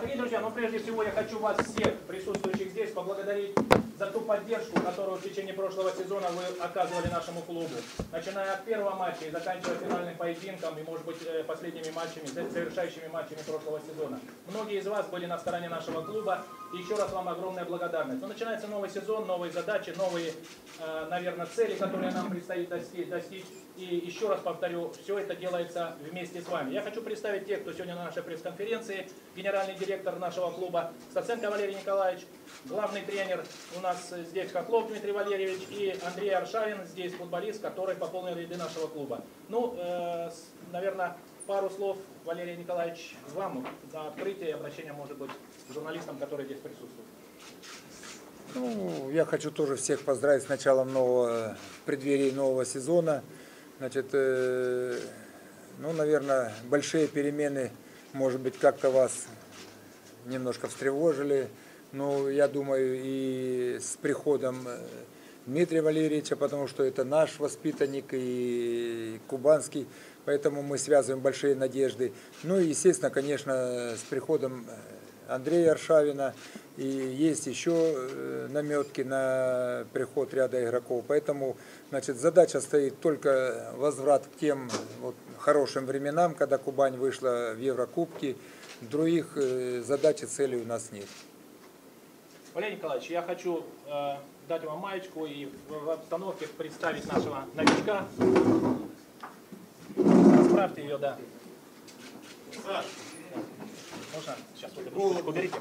Дорогие друзья, ну прежде всего я хочу вас всех присутствующих здесь поблагодарить за ту поддержку, которую в течение прошлого сезона вы оказывали нашему клубу. Начиная от первого матча и заканчивая финальным поединком и, может быть, последними матчами, завершающими матчами прошлого сезона. Многие из вас были на стороне нашего клуба, и еще раз вам огромная благодарность. Но начинается новый сезон, новые задачи, новые, наверное, цели, которые нам предстоит достичь. И еще раз повторю, все это делается вместе с вами. Я хочу представить тех, кто сегодня на нашей пресс-конференции. Генеральный директор нашего клуба Стаценко Валерий Николаевич, главный тренер у нас здесь Хохлов Дмитрий Валерьевич и Андрей Аршавин, здесь футболист, который пополнил ряды нашего клуба. Ну, наверное, пару слов, Валерий Николаевич, вам за открытие и обращение, может быть, к журналистам, которые здесь присутствуют. Ну, я хочу тоже всех поздравить с началом нового, в преддверии нового сезона. Значит, ну, наверное, большие перемены, может быть, как-то вас немножко встревожили. Но я думаю, и с приходом Дмитрия Валерьевича, потому что это наш воспитанник и кубанский, поэтому мы связываем большие надежды. Ну и, естественно, конечно, с приходом Андрея Аршавина, и есть еще наметки на приход ряда игроков. Поэтому, значит, задача стоит только возврат к тем вот хорошим временам, когда Кубань вышла в Еврокубки. Других задач и целей у нас нет. Валерий Николаевич, я хочу дать вам маечку и в обстановке представить нашего новичка. Расправьте ее, да. Саш. Можно? Сейчас вот уберите.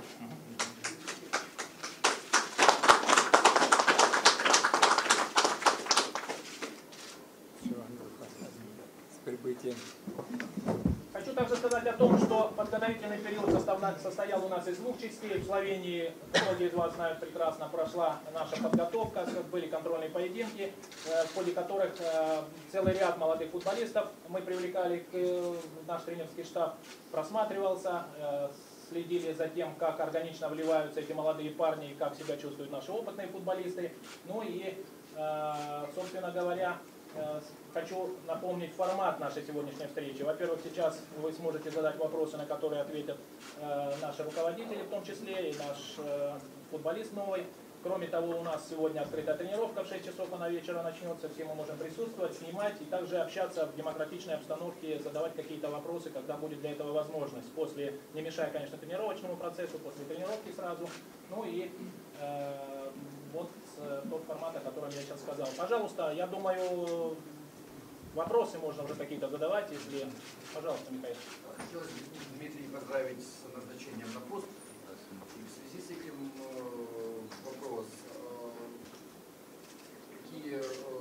С прибытием. Хочу также сказать о том, что подготовительный период состоял у нас из двух частей. В Словении, многие из вас знают прекрасно, прошла наша подготовка, были контрольные поединки, в ходе которых целый ряд молодых футболистов мы привлекали, наш тренерский штаб просматривался, следили за тем, как органично вливаются эти молодые парни и как себя чувствуют наши опытные футболисты. Ну и, собственно говоря, хочу напомнить формат нашей сегодняшней встречи. Во-первых, сейчас вы сможете задать вопросы, на которые ответят наши руководители, в том числе и наш футболист новый. Кроме того, у нас сегодня открытая тренировка в 6 часов, она вечера начнется, все мы можем присутствовать, снимать и также общаться в демократичной обстановке, задавать какие-то вопросы, когда будет для этого возможность. После, не мешая, конечно, тренировочному процессу, после тренировки сразу. Ну и вот тот формат, о котором я сейчас сказал. Пожалуйста, я думаю, вопросы можно уже какие-то задавать, если... Пожалуйста, Михаил. Хотелось бы Дмитрий поздравить с назначением на пост. И в связи с этим вопрос. Какие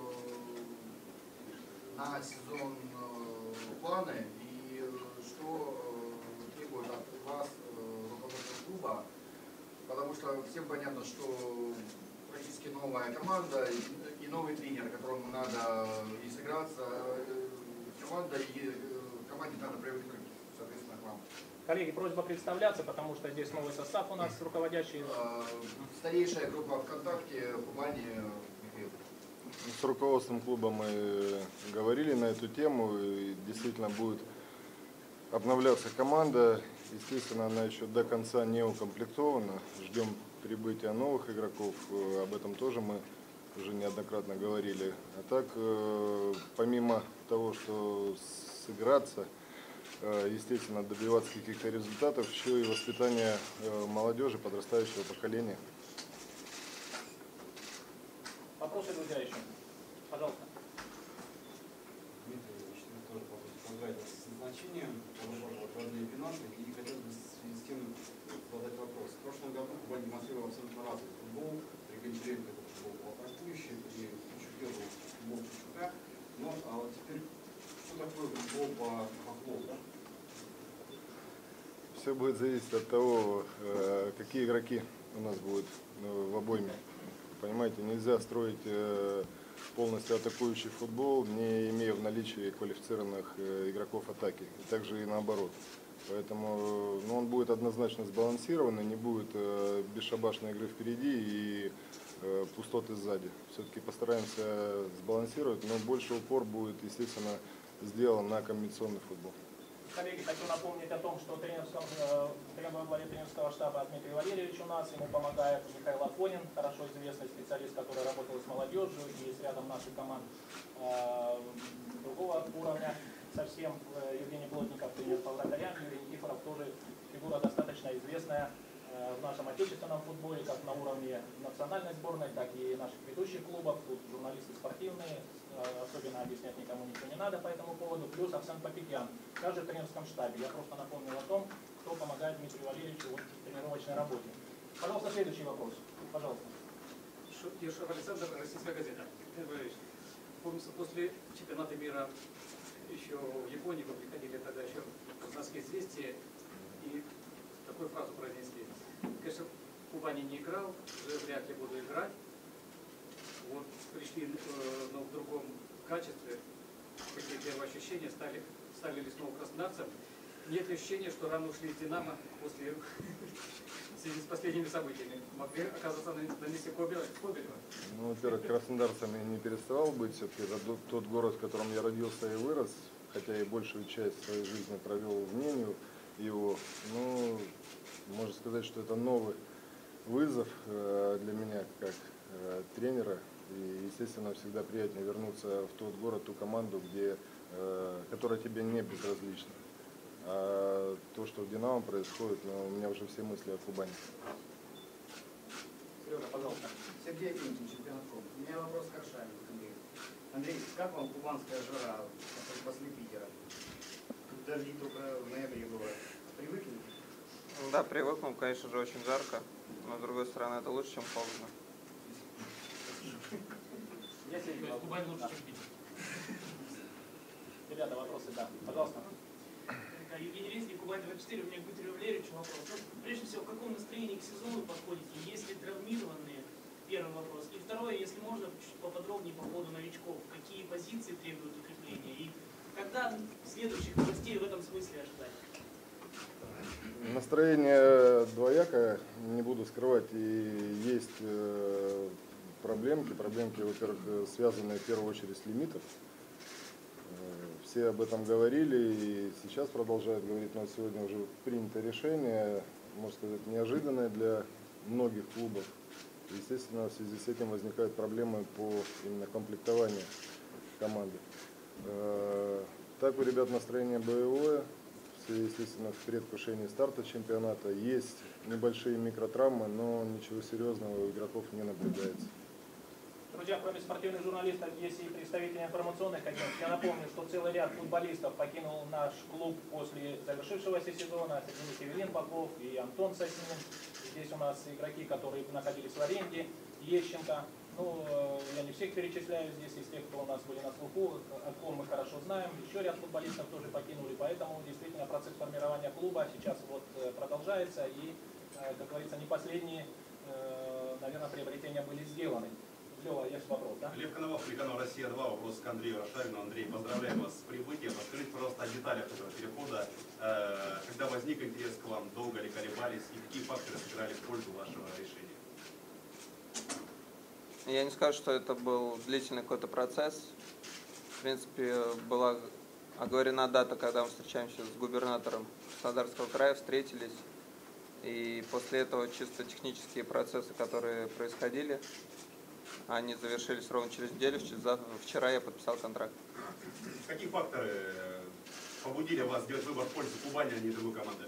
на сезон планы и что требует от вас руководство клуба? Потому что всем понятно, что практически новая команда и новый тренер, которому надо и сыграться команда, и команде надо привыкнуть, соответственно, к вам. Коллеги, просьба представляться, потому что здесь новый состав у нас руководящий. Старейшая группа ВКонтакте, Кубани, Михаил. С руководством клуба мы говорили на эту тему, и действительно будет обновляться команда. Естественно, она еще до конца не укомплектована. Ждем прибытия новых игроков. Об этом тоже мы уже неоднократно говорили. А так, помимо того, что сыграться, естественно, добиваться каких-то результатов, еще и воспитание молодежи, подрастающего поколения. Вопросы, друзья, еще? Пожалуйста. Дмитрий Ильич, тоже поздравить вас с назначением, родные финансы, и хотелось бы в связи с тем задать вопрос. В прошлом году Кубань демонстрировал абсолютно разный футбол. При Гончаренко это футбол атакующий, при Чучуке был футбол Чучука. Ну, а вот теперь, что такое футбол по Хохлову, да? Все будет зависеть от того, какие игроки у нас будут в обойме. Понимаете, нельзя строить полностью атакующий футбол, не имея в наличии квалифицированных игроков атаки. И также и наоборот. Поэтому он будет однозначно сбалансированный, не будет бесшабашной игры впереди и пустоты сзади. Все-таки постараемся сбалансировать, но больше упор будет, естественно, сделан на комбинационный футбол. Коллеги, хочу напомнить о том, что во главе тренерского штаба Дмитрий Валерьевич у нас, ему помогает Михаил Афонин, хорошо известный специалист, который работал с молодежью и с рядом наших команд другого уровня. Совсем Евгений Плотников, тренер по вратарям, Юрий Никифоров тоже фигура достаточно известная в нашем отечественном футболе, как на уровне национальной сборной, так и наших ведущих клубов. Тут журналисты спортивные, особенно объяснять никому ничего не надо по этому поводу. Плюс Арсен Папикян, также в тренерском штабе. Я просто напомнил о том, кто помогает Дмитрию Валерьевичу в тренировочной работе. Пожалуйста, следующий вопрос. Пожалуйста. Ершов Александр, Российская газета. Помнится, после чемпионата мира еще в Японии вы приходили тогда еще в «Казахские известия» и такую фразу произнесли. Конечно, в Кубани не играл, уже вряд ли буду играть. Вот пришли, но в другом качестве. Какие первые ощущения, стали ли снова краснодарцем. Нет ли ощущения, что рано ушли из «Динамо» после в связи с последними событиями? Могли оказаться на месте Кобелева? Ну, во-первых, краснодарцем я не переставал быть. Все-таки это тот город, в котором я родился и вырос, хотя и большую часть своей жизни провел вне его. Ну, можно сказать, что это новый вызов для меня как тренера. И, естественно, всегда приятнее вернуться в тот город, ту команду, которая тебе не безразлична. А то, что в «Динамо» происходит, у меня уже все мысли о Кубани. Серега, пожалуйста. Сергей Клинчин, чемпионат клуба. У меня вопрос к Аршавину, Андрей. Андрей, как вам кубанская жара после Питера? Тут дожди только в ноябре бывают. Привыкли? Да, привыкнул, конечно же, очень жарко, но с другой стороны это лучше, чем холодно. Если Кубань лучше, чем Питер. Ребята, вопросы, да. Пожалуйста. Евгений Резник, Кубань-24, у меня к Дмитрию Валерьевичу вопрос. Ну, прежде всего, в каком настроении к сезону подходите? Есть ли травмированные? Первый вопрос. И второе, если можно, чуть поподробнее по поводу новичков. Какие позиции требуют укрепления? И когда следующих новостей в этом смысле ожидать? Настроение двоякое, не буду скрывать, и есть проблемки, во-первых, связанные в первую очередь с лимитом. Все об этом говорили и сейчас продолжают говорить, но сегодня уже принято решение, можно сказать, неожиданное для многих клубов. Естественно, в связи с этим возникают проблемы по именно комплектованию команды. Так у ребят настроение боевое, все, естественно, в предвкушении старта чемпионата. Есть небольшие микротравмы, но ничего серьезного у игроков не наблюдается. Друзья, кроме спортивных журналистов, есть и представители информационных агентств. Я напомню, что целый ряд футболистов покинул наш клуб после завершившегося сезона. Среди них Евелин Попов и Антон Сосинин. Здесь у нас игроки, которые находились в аренде. Ещенко. Ну, я не всех перечисляю здесь, из тех, кто у нас были на слуху, о ком мы хорошо знаем. Еще ряд футболистов тоже покинули. Поэтому действительно процесс формирования клуба сейчас вот продолжается. И, как говорится, не последние, наверное, приобретения были сделаны. Лева, есть вопрос, да? Лев Коновалов, телеканал «Россия-2». Вопрос к Андрею Аршавину. Андрей, поздравляю вас с прибытием. Расскажите, пожалуйста, о деталях этого перехода. Когда возник интерес к вам, долго ли колебались и какие факторы сыграли в пользу вашего решения? Я не скажу, что это был длительный какой-то процесс. В принципе, была оговорена дата, когда мы встречаемся с губернатором Краснодарского края, встретились. И после этого чисто технические процессы, которые происходили, они завершились ровно через неделю. Вчера я подписал контракт. Какие факторы побудили вас сделать выбор в пользу Кубани, а не другой команды?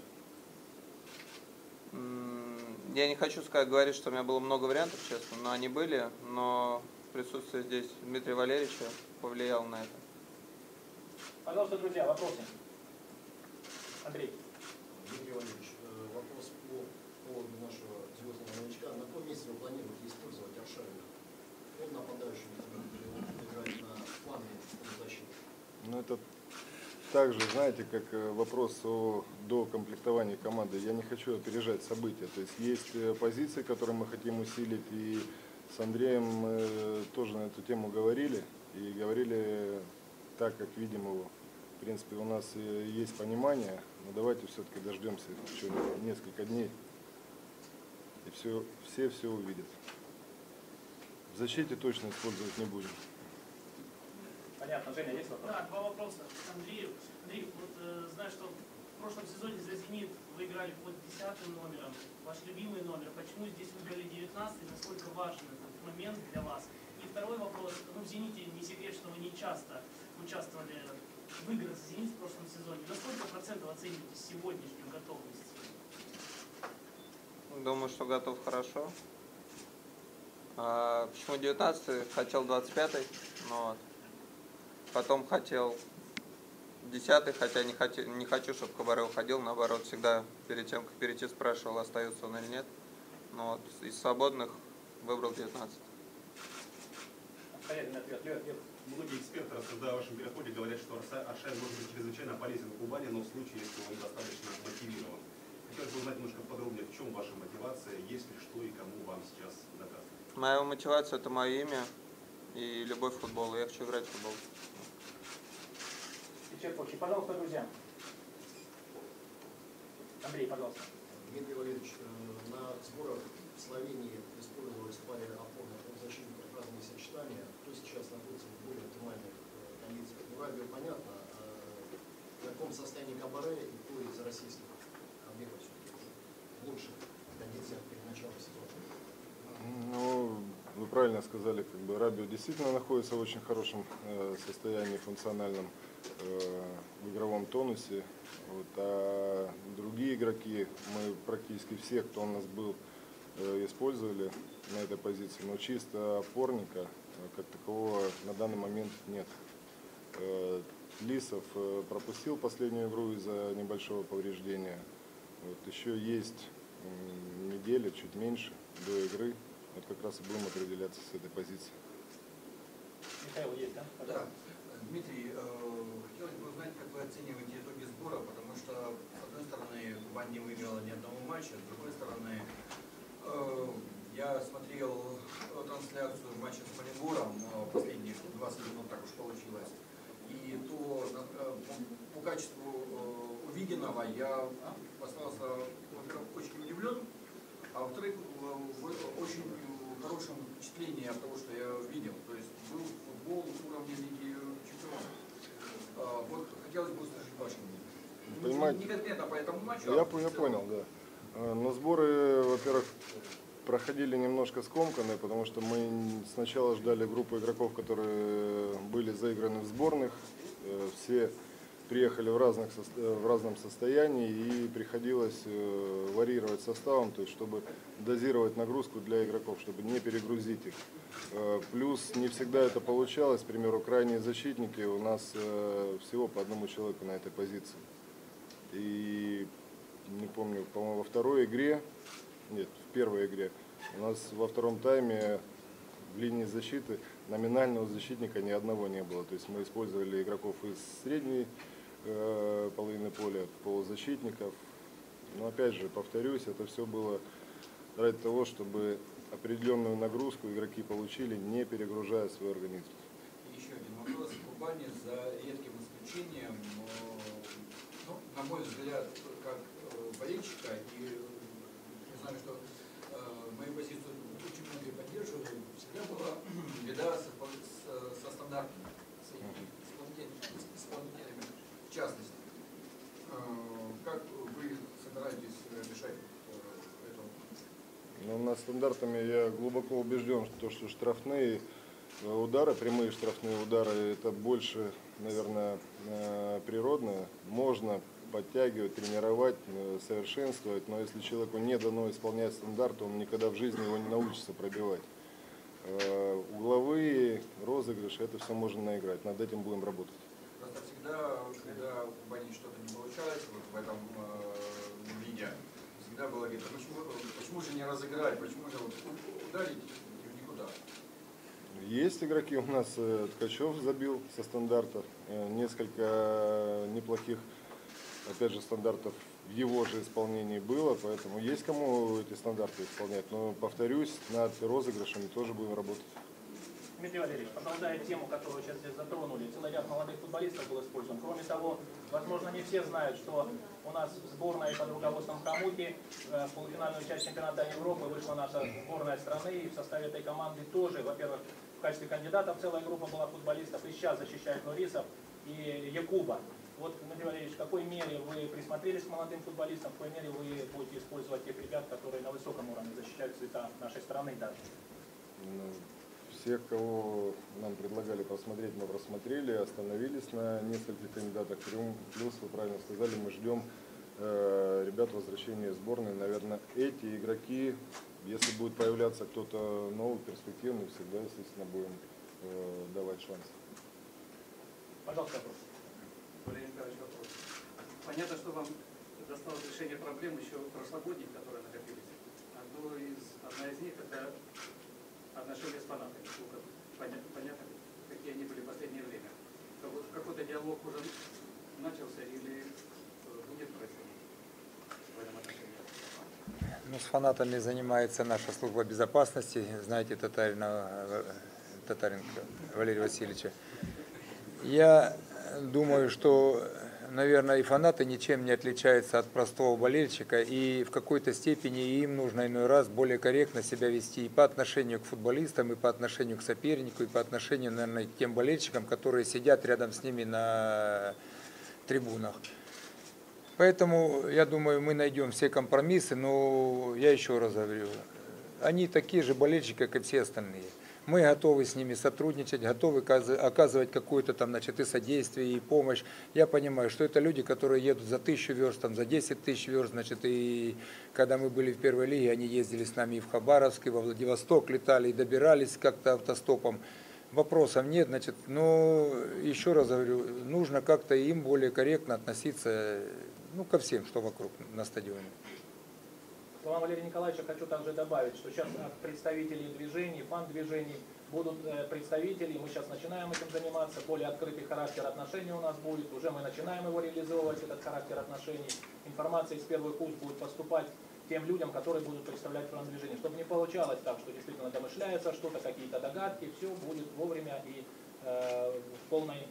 Я не хочу говорить, что у меня было много вариантов, честно, но они были. Но присутствие здесь Дмитрия Валерьевича повлияло на это. Пожалуйста, друзья, вопросы. Андрей. Дмитрий Валерьевич, вопрос по поводу нашего звездного новичка. На каком месте вы планируете использовать Аршавина? Он нападающий, он играет на фланге защиты. Ну, это также, знаете, как вопрос о докомплектовании команды. Я не хочу опережать события. То есть позиции, которые мы хотим усилить, и с Андреем мы тоже на эту тему говорили. И говорили так, как видим его. В принципе, у нас есть понимание, но давайте все-таки дождемся еще несколько дней, и все увидят. В защите точно использовать не будем. Понятно. Женя, есть вопрос? Да, два вопроса к Андрею. Андрей, вот знаю, что в прошлом сезоне за «Зенит» вы играли под 10-м номером, ваш любимый номер. Почему здесь выбрали 19-й? Насколько важен этот момент для вас? И второй вопрос. Ну, в «Зените» не секрет, что вы не часто участвовали в играх за «Зенит» в прошлом сезоне. На сколько процентов оцениваете сегодняшнюю готовность? Думаю, что готов хорошо. Почему 19-й? Хотел 25-й, но вот. Потом хотел 10-й, хотя не хочу, чтобы Кабаре уходил. Наоборот, всегда перед тем, как перейти, спрашивал, остается он или нет. Но вот из свободных выбрал 19-й. Обстоятельный ответ. Лев. Многие эксперты, рассуждая о вашем переходе, говорят, что Аршавин может быть чрезвычайно полезен в Кубани, но в случае, если он достаточно мотивирован. Хотелось бы узнать немножко подробнее, в чем ваша мотивация, есть ли что и кому вам сейчас доказывать. Моя мотивация – это мое имя и любовь к футболу. Я хочу играть в футбол. Исчерпывающий. Пожалуйста, друзья. Андрей, пожалуйста. Дмитрий Валерьевич, на сборах в Словении использовались в паре опорных защитников разные сочетания. Кто сейчас находится в более оптимальных кондициях? Ну, Рабио понятно. В каком состоянии Кабаре и кто из российских объектов все-таки в лучших кондициях перед началом сезона? Ну, вы правильно сказали, как бы Рабио действительно находится в очень хорошем состоянии функциональном, в игровом тонусе. Вот, а другие игроки, мы практически все, кто у нас был, использовали на этой позиции, но чисто опорника как такового на данный момент нет. Лисов пропустил последнюю игру из-за небольшого повреждения. Вот, еще есть неделя, чуть меньше до игры. Вот как раз и будем определяться с этой позиции. Михаил, есть, да? Да. Дмитрий, хотелось бы узнать, как вы оцениваете итоги сбора, потому что, с одной стороны, Кубань не выиграла ни одного матча, с другой стороны, я смотрел трансляцию матча с Маленбуром, последние 20 минут так уж получилось, и то по качеству увиденного я остался, во-первых, очень удивлен, а во-вторых, в очень хорошем впечатлении от того, что я видел. То есть был футбол уровня Лиги Чемпионов. Вот хотелось бы услышать ваше мнение. Понимаете, Не конкретно по этому матчу. я понял, да. Но сборы, во-первых, проходили немножко скомканные, потому что мы сначала ждали группу игроков, которые были заиграны в сборных. Все приехали в разном состоянии и приходилось варьировать составом, то есть чтобы дозировать нагрузку для игроков, чтобы не перегрузить их. Плюс не всегда это получалось, к примеру, крайние защитники у нас всего по одному человеку на этой позиции. И не помню, по-моему, во второй игре, нет, в первой игре, у нас во втором тайме в линии защиты номинального защитника ни одного не было. То есть мы использовали игроков из средней половины поля, полузащитников. Но опять же, повторюсь, это все было ради того, чтобы определенную нагрузку игроки получили, не перегружая свой организм. И еще один вопрос. В Кубани, за редким исключением, ну, на мой взгляд, как болельщика, и я знаю, что мою позицию очень многие поддерживали, всегда была беда со стандартами, с исполнителями. В частности, как вы собираетесь решать это? Ну, над стандартами я глубоко убежден, что штрафные удары, прямые штрафные удары, это больше, наверное, природно. Можно подтягивать, тренировать, совершенствовать, но если человеку не дано исполнять стандарт, он никогда в жизни его не научится пробивать. Угловые розыгрыши, это все можно наиграть, над этим будем работать. Просто всегда, когда у Кубани что-то не получалось, вот в этом виде, всегда было говорит, почему же не разыграть, почему же вот ударить и в никуда. Есть игроки, у нас Ткачев забил со стандартов, несколько неплохих, опять же, стандартов в его же исполнении было, поэтому есть кому эти стандарты исполнять, но, повторюсь, над розыгрышами тоже будем работать. Дмитрий Валерьевич, продолжая тему, которую сейчас здесь затронули, целый ряд молодых футболистов был использован. Кроме того, возможно, не все знают, что у нас сборная под руководством Хамути в полуфинальную часть чемпионата Европы вышла наша сборная страны, и в составе этой команды тоже, во-первых, в качестве кандидатов целая группа была футболистов, и сейчас защищает Нурисов и Якуба. Вот, Дмитрий Валерьевич, в какой мере вы присмотрелись к молодым футболистам, в какой мере вы будете использовать тех ребят, которые на высоком уровне защищают цвета нашей страны даже? Ну, всех, кого нам предлагали посмотреть, мы просмотрели, остановились на нескольких кандидатах. Плюс, вы правильно сказали, мы ждем ребят возвращения из сборной. Наверное, эти игроки, если будет появляться кто-то новый, перспективный, всегда, естественно, будем давать шанс. Пожалуйста, вопрос. Валерий Николаевич, вопрос. Понятно, что вам досталось решение проблем еще прошлогодних, которые накопились. Одна из них – это отношения с фанатами. Понятно, какие они были в последнее время. Какой-то диалог уже начался или будет происходить в этом отношении? Ну, с фанатами занимается наша служба безопасности, знаете, Татаренко Валерия Васильевича. Я думаю, что, наверное, и фанаты ничем не отличаются от простого болельщика, и в какой-то степени им нужно иной раз более корректно себя вести и по отношению к футболистам, и по отношению к сопернику, и по отношению, наверное, к тем болельщикам, которые сидят рядом с ними на трибунах. Поэтому, я думаю, мы найдем все компромиссы, но я еще раз говорю, они такие же болельщики, как и все остальные. Мы готовы с ними сотрудничать, готовы оказывать какое-то там, значит, и содействие, и помощь. Я понимаю, что это люди, которые едут за 1000 верст, там, за 10 тысяч верст, значит, и когда мы были в первой лиге, они ездили с нами и в Хабаровск, и во Владивосток летали, и добирались как-то автостопом. Вопросов нет, значит, но еще раз говорю, нужно как-то им более корректно относиться, ну, ко всем, что вокруг на стадионе. К словам Валерия Николаевича хочу также добавить, что сейчас от представителей движений, фан-движений будут представители, мы сейчас начинаем этим заниматься, более открытый характер отношений у нас будет, уже мы начинаем его реализовывать, этот характер отношений. Информация из первых уст будет поступать тем людям, которые будут представлять фан-движение, чтобы не получалось так, что действительно домышляется что-то, какие-то догадки, все будет вовремя и в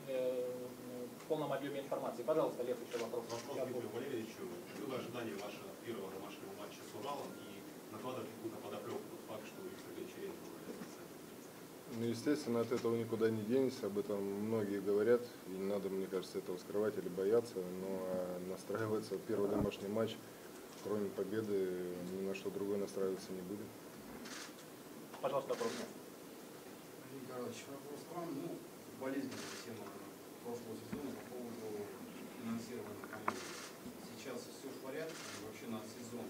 полном объеме информации. Пожалуйста, Лев, еще вопрос. Вопрос к Дмитрию Валерьевичу. Было ожидание вашего первого домашнего матча с Уралом и накладывать какую-то подоплеку тот факт, что Виктор Гончаренко является? Ну, естественно, от этого никуда не денешься, об этом многие говорят, и не надо, мне кажется, этого скрывать или бояться, но настраиваться первый домашний матч, кроме победы, ни на что другое настраиваться не будем. Пожалуйста, вопрос. Валерий Николаевич, вопрос к вам. Ну, болезненная тема прошлого сезона по поводу финансирования команды. Сейчас все в порядке, вообще на сезон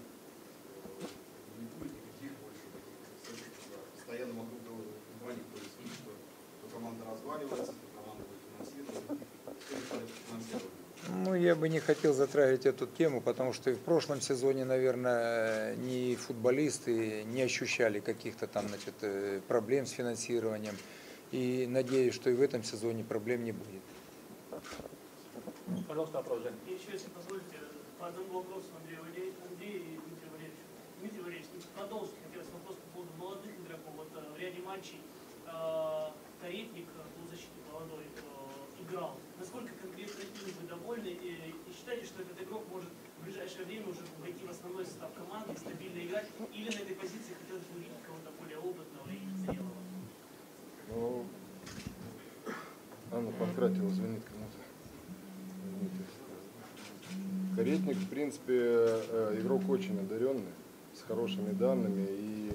не будет никаких больше таких постоянно вокруг звоник, то есть что команда разваливается, что команда будет финансировать, все в порядке финансирования. Ну, я бы не хотел затрагивать эту тему, потому что и в прошлом сезоне, наверное, ни футболисты не ощущали каких-то там, значит, проблем с финансированием. И надеюсь, что и в этом сезоне проблем не будет. Пожалуйста, вопрос, Жень. Еще, если позволите, по одному вопросу Андрею и Дмитрию Валерьевичу. Дмитрий Валерьевич, продолжить хотелось вопрос по поводу молодых игроков. Вот в ряде матчей Каретник, полузащитник молодой, играл. Насколько конкретно им вы довольны и считаете, что этот игрок может в ближайшее время уже войти в основной состав команды и стабильно играть? Или на этой позиции хотелось бы увидеть кого-то более опытного и зрелого? Ну, Анна Панкратьева звонит кому-то. Каретник, в принципе, игрок очень одаренный, с хорошими данными и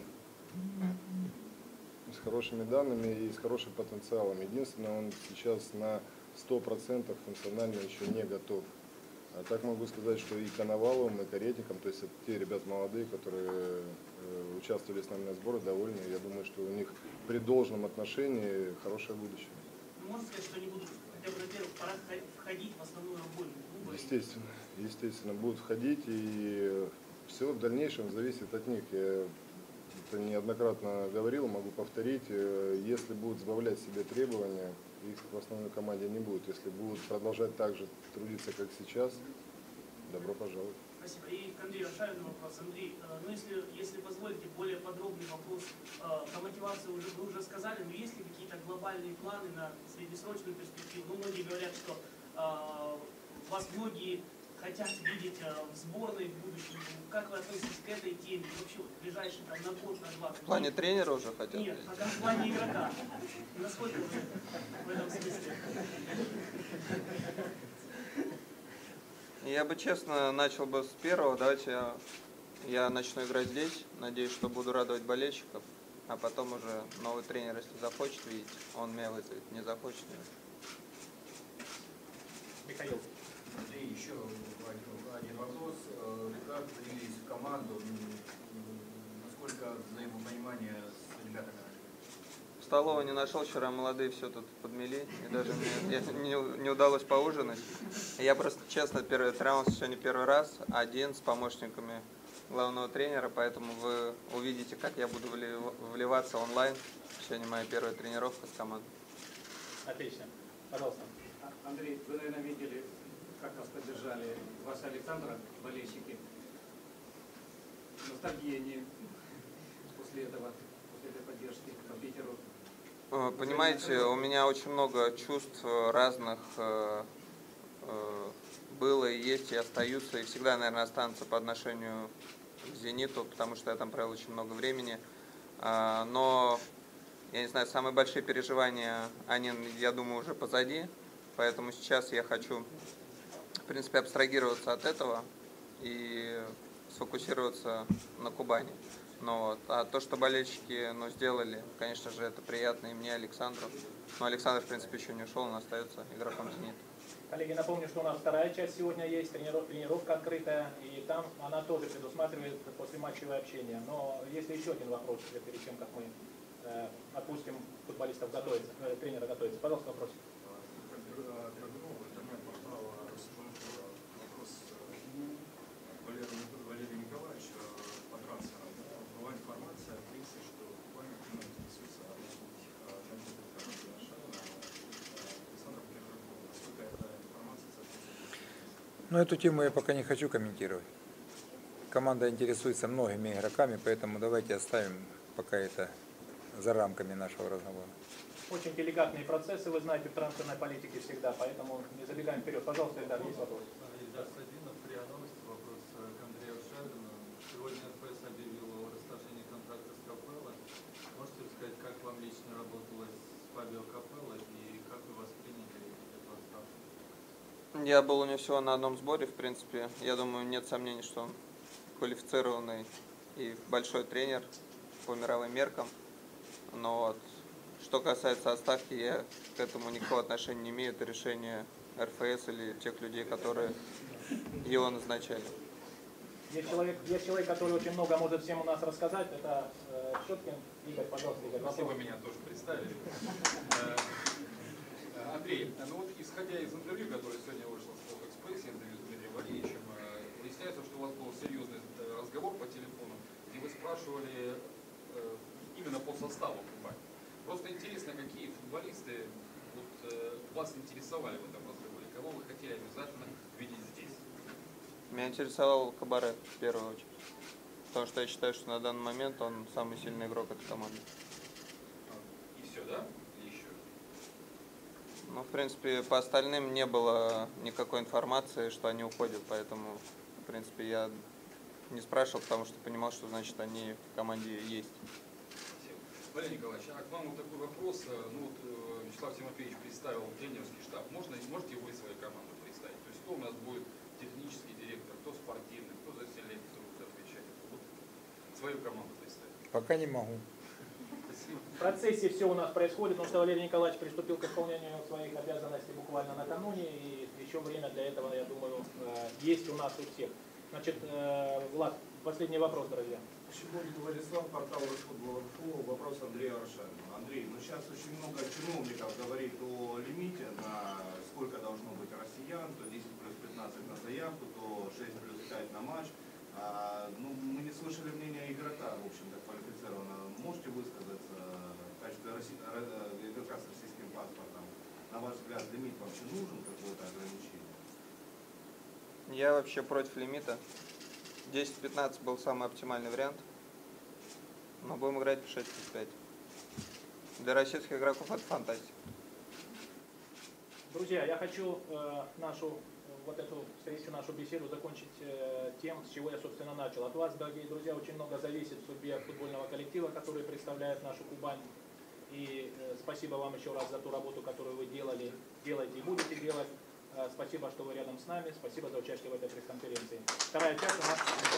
с хорошим потенциалом. Единственное, он сейчас на 100% функционально еще не готов. А так могу сказать, что и Коноваловым, и Каретником, то есть это те ребята молодые, которые участвовали с нами на сборе, довольны. Я думаю, что у них при должном отношении хорошее будущее. Можно сказать, что они будут хотя бы на первых порах входить в основную работу клуба? Естественно, будут входить, и все в дальнейшем зависит от них. Я это неоднократно говорил, могу повторить, если будут сбавлять себе требования, их в основной команде не будет. Если будут продолжать так же трудиться, как сейчас, добро пожаловать. Спасибо. И к Андрею Аршавину вопрос. Андрей, ну если позволите, более подробный вопрос. Про мотивацию вы уже сказали, но есть ли какие-то глобальные планы на среднесрочную перспективу? Ну, многие говорят, что вас многие хотят видеть в сборной в будущем. Как вы относитесь к этой теме? Вообще, вот, в ближайший там, на год, на два? В плане тренера уже хотят? Нет, в плане игрока. Насколько вы в этом смысле? Я бы честно начал бы с первого. Давайте я начну играть здесь. Надеюсь, что буду радовать болельщиков. А потом уже новый тренер, если захочет видеть, он меня вызовет. Не захочет, нет. Михаил. Андрей, еще один вопрос. Как поделились в команду? Насколько взаимопонимание с ребятами? В столовой не нашел, вчера молодые все тут подмели, и даже мне не удалось поужинать. Я просто, честно, тренировался сегодня первый раз, один с помощниками главного тренера, поэтому вы увидите, как я буду вливаться онлайн. Сегодня моя первая тренировка с командой. Отлично. Пожалуйста. Андрей, вы, наверное, видели, как нас поддержали Вася Александра, болельщики. Ностальгия не после этого, после этой поддержки по Питеру. Понимаете, у меня очень много чувств разных было и есть, и остаются, и всегда, наверное, останутся по отношению к «Зениту», потому что я там провел очень много времени. Но, я не знаю, самые большие переживания, они, я думаю, уже позади, поэтому сейчас я хочу, в принципе, абстрагироваться от этого и сфокусироваться на Кубани. А то, что болельщики сделали, конечно же, это приятно и мне, Александру. Но Александр, в принципе, еще не ушел, он остается игроком «Зенита». Коллеги, напомню, что у нас вторая часть сегодня есть, тренировка открытая, и там она тоже предусматривает послематчевое общение. Но есть еще один вопрос, перед тем, как мы отпустим футболистов готовиться, тренера готовиться. Пожалуйста, вопрос. Валерий Николаевич по трансферам. Была информация в прессе, что Кубань интересуется Александром Петровым. Насколько эта информация соответствует? Но эту тему я пока не хочу комментировать. Команда интересуется многими игроками, поэтому давайте оставим пока это за рамками нашего разговора. Очень деликатные процессы, вы знаете, в трансферной политике всегда, поэтому не забегаем вперед. Пожалуйста, Эльдар, есть вопрос? Эльдар Садинов, РИА Новости. Вопрос к Андрею Аршавину. Сегодня РФС объявил о расторжении контракта с Капелло. Можете рассказать, как вам лично работалось с Фабио Капелло и как вы восприняли эту отставку? Я был у него всего на одном сборе, в принципе. Я думаю, нет сомнений, что он квалифицированный и большой тренер по мировым меркам. Но что касается отставки, я к этому никакого отношения не имею. Это решение РФС или тех людей, которые его назначали. Есть человек, который очень много может всем у нас рассказать. Это Щеткин. Игорь, пожалуйста, Игорь. Спасибо, меня тоже представили. Андрей, ну вот исходя из интервью, которое сегодня вышло в Sport Express, интервью с Дмитрием Валерьевичем, выясняется, что у вас был серьезный разговор по телефону, где вы спрашивали именно по составу Кубани. Просто интересно, какие футболисты вас интересовали в этом разговоре, кого вы хотели обязательно видеть здесь? Меня интересовал Кабаре в первую очередь, потому что я считаю, что на данный момент он самый сильный игрок этой команды. И все, да? Или еще? Ну, в принципе, по остальным не было никакой информации, что они уходят, поэтому, в принципе, я не спрашивал, потому что понимал, что значит они в команде есть. Валерий Николаевич, а к вам вот такой вопрос. Вячеслав Тимофеевич представил тренерский штаб. Можете вы свою команду представить? То есть кто у нас будет технический директор, кто спортивный, кто за селекцию будет отвечать? Вот свою команду представить. Пока не могу. Спасибо. В процессе все у нас происходит, потому что Валерий Николаевич приступил к исполнению своих обязанностей буквально накануне, и еще время для этого, я думаю, есть у нас у всех. Значит, Влад, последний вопрос, друзья. Щегорик Владислав, портал Росфутбол.инфо. Вопрос Андрею Аршавину. Андрей, сейчас очень много чиновников говорит о лимите, на сколько должно быть россиян, то 10 плюс 15 на заявку, то 6 плюс 5 на матч. Мы не слышали мнения игрока, в общем-то, квалифицированного. Можете высказаться в качестве игрока с российским паспортом? На ваш взгляд, лимит вообще нужен, какое-то ограничение? Я вообще против лимита. 10-15 был самый оптимальный вариант. Но будем играть в 6+5. Для российских игроков это фантастика. Друзья, я хочу нашу встречу, нашу беседу закончить тем, с чего я, собственно, начал. От вас, дорогие друзья, очень много зависит в судьбе футбольного коллектива, который представляет нашу Кубань. И спасибо вам еще раз за ту работу, которую вы делали, делаете и будете делать. Спасибо, что вы рядом с нами. Спасибо за участие в этой пресс-конференции. Вторая часть у нас